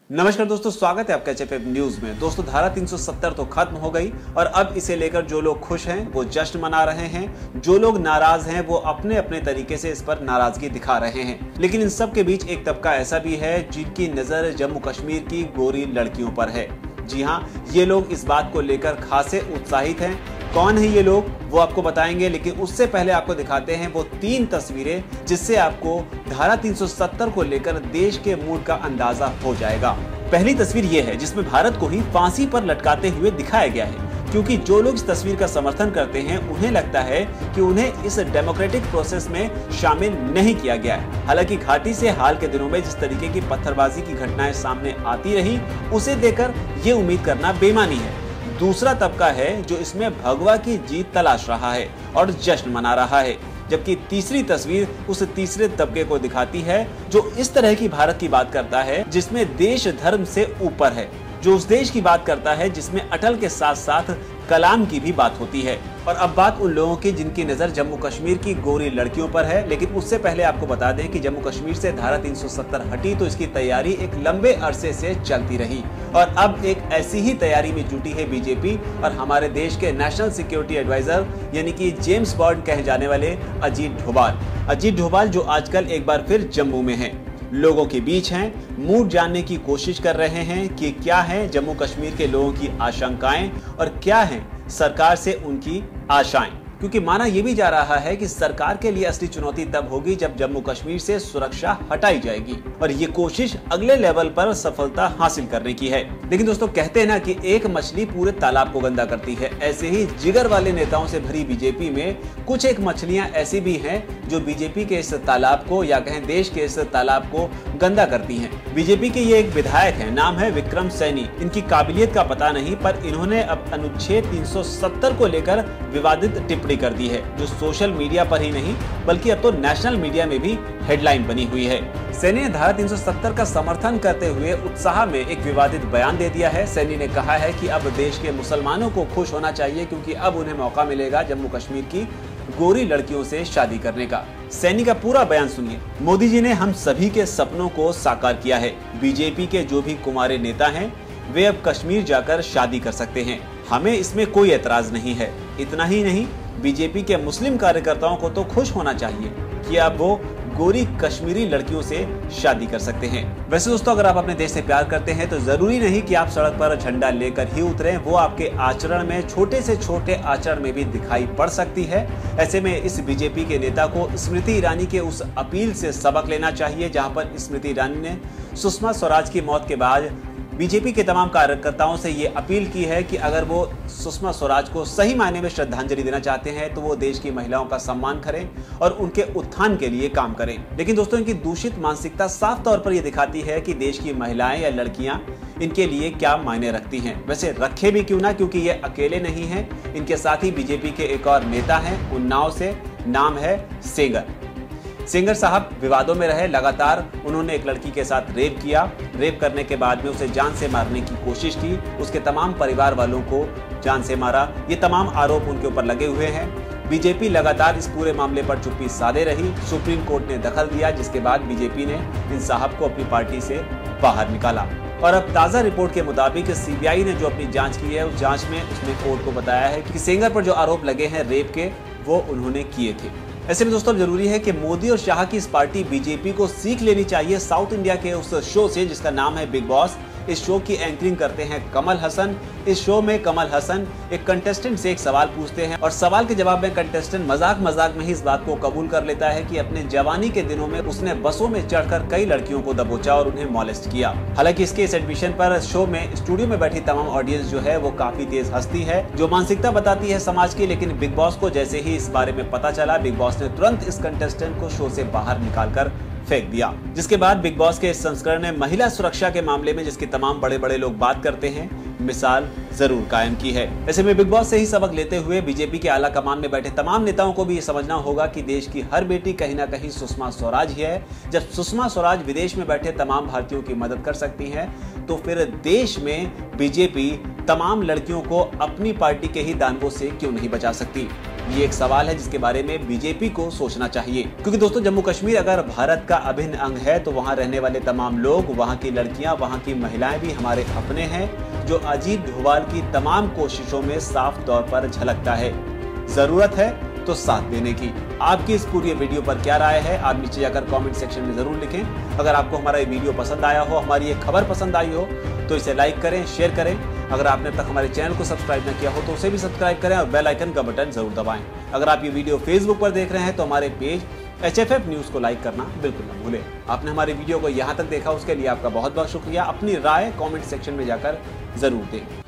नमस्कार दोस्तों, स्वागत है आपका एचएफएफ न्यूज में। दोस्तों, धारा 370 तो खत्म हो गई और अब इसे लेकर जो लोग खुश हैं वो जश्न मना रहे हैं, जो लोग नाराज हैं वो अपने अपने तरीके से इस पर नाराजगी दिखा रहे हैं। लेकिन इन सब के बीच एक तबका ऐसा भी है जिनकी नजर जम्मू कश्मीर की गोरी लड़कियों पर है। जी हाँ, ये लोग इस बात को लेकर खासे उत्साहित हैं। कौन है ये लोग वो आपको बताएंगे, लेकिन उससे पहले आपको दिखाते हैं वो 3 तस्वीरें जिससे आपको धारा 370 को लेकर देश के मूड का अंदाजा हो जाएगा। पहली तस्वीर ये है जिसमें भारत को ही फांसी पर लटकाते हुए दिखाया गया है, क्योंकि जो लोग इस तस्वीर का समर्थन करते हैं उन्हें लगता है कि उन्हें इस डेमोक्रेटिक प्रोसेस में शामिल नहीं किया गया है। हालांकि घाटी से हाल के दिनों में जिस तरीके की पत्थरबाजी की घटनाएं सामने आती रही, उसे देखकर ये उम्मीद करना बेमानी है। दूसरा तबका है जो इसमें भगवा की जीत तलाश रहा है और जश्न मना रहा है, जबकि तीसरी तस्वीर उस तीसरे तबके को दिखाती है जो इस तरह की भारत की बात करता है जिसमें देश धर्म से ऊपर है, जो उस देश की बात करता है जिसमें अटल के साथ साथ कलाम की भी बात होती है। और अब बात उन लोगों की जिनकी नजर जम्मू कश्मीर की गोरी लड़कियों पर है। लेकिन उससे पहले आपको बता दें कि जम्मू कश्मीर से धारा 370 हटी तो इसकी तैयारी एक लंबे अरसे से चलती रही और अब एक ऐसी ही तैयारी में जुटी है बीजेपी और हमारे देश के नेशनल सिक्योरिटी एडवाइजर यानी कि जेम्स बॉन्ड कहे जाने वाले अजीत डोभाल जो आजकल एक बार फिर जम्मू में है, लोगों के बीच हैं, मूड जानने की कोशिश कर रहे हैं कि क्या है जम्मू कश्मीर के लोगों की आशंकाएं और क्या है सरकार से उनकी आशाएं। क्योंकि माना यह भी जा रहा है कि सरकार के लिए असली चुनौती तब होगी जब जम्मू कश्मीर से सुरक्षा हटाई जाएगी और ये कोशिश अगले लेवल पर सफलता हासिल करने की है। लेकिन दोस्तों, कहते हैं ना कि एक मछली पूरे तालाब को गंदा करती है, ऐसे ही जिगर वाले नेताओं से भरी बीजेपी में कुछ एक मछलियां ऐसी भी हैं जो बीजेपी के इस तालाब को या कहें देश के इस तालाब को गंदा करती हैं। बीजेपी के ये एक विधायक है, नाम है विक्रम सैनी। इनकी काबिलियत का पता नहीं, पर इन्होंने अब अनुच्छेद 370 को लेकर विवादित टिप्पणी कर दी है, जो सोशल मीडिया पर ही नहीं बल्कि अब तो नेशनल मीडिया में भी हेडलाइन बनी हुई है। सैनी ने धारा 370 का समर्थन करते हुए उत्साह में एक विवादित बयान दे दिया है। सैनी ने कहा है कि अब देश के मुसलमानों को खुश होना चाहिए क्योंकि अब उन्हें मौका मिलेगा जम्मू कश्मीर की गोरी लड़कियों से शादी करने का। सैनी का पूरा बयान सुनिए। मोदी जी ने हम सभी के सपनों को साकार किया है। बीजेपी के जो भी कुमारे नेता हैं वे अब कश्मीर जाकर शादी कर सकते हैं, हमें इसमें कोई एतराज नहीं है। इतना ही नहीं, बीजेपी के मुस्लिम कार्यकर्ताओं को तो खुश होना चाहिए कि अब वो गोरी कश्मीरी लड़कियों से शादी कर सकते हैं। वैसे दोस्तों, अगर आप अपने देश से प्यार करते हैं तो जरूरी नहीं कि आप सड़क पर झंडा लेकर ही उतरें, वो आपके आचरण में, छोटे से छोटे आचरण में भी दिखाई पड़ सकती है। ऐसे में इस बीजेपी के नेता को स्मृति ईरानी के उस अपील से सबक लेना चाहिए जहां पर स्मृति ईरानी ने सुषमा स्वराज की मौत के बाद बीजेपी के तमाम कार्यकर्ताओं से ये अपील की है कि अगर वो सुषमा स्वराज को सही मायने में श्रद्धांजलि देना चाहते हैं तो वो देश की महिलाओं का सम्मान करें और उनके उत्थान के लिए काम करें। लेकिन दोस्तों, इनकी दूषित मानसिकता साफ तौर पर ये दिखाती है कि देश की महिलाएं या लड़कियां इनके लिए क्या मायने रखती हैं। वैसे रखे भी क्यों ना, क्योंकि ये अकेले नहीं हैं, इनके साथ ही बीजेपी के एक और नेता हैं उन्नाव से, नाम है सेंगर साहब विवादों में रहे। लगातार उन्होंने एक लड़की के साथ रेप किया, रेप करने के बाद में उसे जान से मारने की कोशिश की, उसके तमाम परिवार वालों को जान से मारा। ये तमाम आरोप उनके ऊपर लगे हुए हैं। बीजेपी लगातार इस पूरे मामले पर चुप्पी साधे रही। सुप्रीम कोर्ट ने दखल दिया, जिसके बाद बीजेपी ने इन साहब को अपनी पार्टी से बाहर निकाला। और अब ताज़ा रिपोर्ट के मुताबिक सीबीआई ने जो अपनी जांच की है, उस जांच में उसने कोर्ट को बताया है कि सेंगर पर जो आरोप लगे हैं रेप के, वो उन्होंने किए थे। ऐसे में दोस्तों, जरूरी है कि मोदी और शाह की इस पार्टी बीजेपी को सीख लेनी चाहिए साउथ इंडिया के उस शो से जिसका नाम है बिग बॉस। इस शो की एंकरिंग करते हैं कमल हसन। इस शो में कमल हसन एक कंटेस्टेंट से एक सवाल पूछते हैं और सवाल के जवाब में कंटेस्टेंट मजाक में ही इस बात को कबूल कर लेता है कि अपने जवानी के दिनों में उसने बसों में चढ़कर कई लड़कियों को दबोचा और उन्हें मॉलेस्ट किया। हालांकि इसके इस एडमिशन पर शो में स्टूडियो में बैठी तमाम ऑडियंस जो है वो काफी तेज हंसती है, जो मानसिकता बताती है समाज की। लेकिन बिग बॉस को जैसे ही इस बारे में पता चला, बिग बॉस ने तुरंत इस कंटेस्टेंट को शो से बाहर निकालकर फेंक दिया। जिसके बाद बिग बॉस के इस संस्करण ने महिला सुरक्षा के मामले में जिसके तमाम बड़े बड़े लोग बात करते हैं, मिसाल जरूर कायम की है। ऐसे में बिग बॉस से ही सबक लेते हुए बीजेपी के आला कमान में बैठे तमाम नेताओं को भी ये समझना होगा कि देश की हर बेटी कहीं ना कहीं सुषमा स्वराज ही है। जब सुषमा स्वराज विदेश में बैठे तमाम भारतीयों की मदद कर सकती हैं, तो फिर देश में बीजेपी तमाम लड़कियों को अपनी पार्टी के ही दानवों से क्यों नहीं बचा सकती। ये एक सवाल है जिसके बारे में बीजेपी को सोचना चाहिए, क्योंकि दोस्तों जम्मू कश्मीर अगर भारत का अभिन्न अंग है तो वहाँ रहने वाले तमाम लोग, वहाँ की लड़कियां, वहाँ की महिलाएं भी हमारे अपने हैं, जो अजीत डोभाल की तमाम कोशिशों में साफ तौर पर झलकता है। जरूरत है तो साथ देने की। आपकी इस पूरी वीडियो पर क्या राय है, आप नीचे जाकर कमेंट सेक्शन में जरूर लिखें। अगर आपको हमारा ये वीडियो पसंद आया हो, हमारी ये खबर पसंद आई हो, तो इसे लाइक करें, शेयर करें। अगर आपने अब तक हमारे चैनल को सब्सक्राइब न किया हो तो उसे भी सब्सक्राइब करें और बेल आइकन का बटन जरूर दबाएं। अगर आप ये वीडियो फेसबुक पर देख रहे हैं तो हमारे पेज HFF न्यूज को लाइक करना बिल्कुल न भूलें। आपने हमारे वीडियो को यहाँ तक देखा, उसके लिए आपका बहुत बहुत शुक्रिया। अपनी राय कमेंट सेक्शन में जाकर जरूर दें।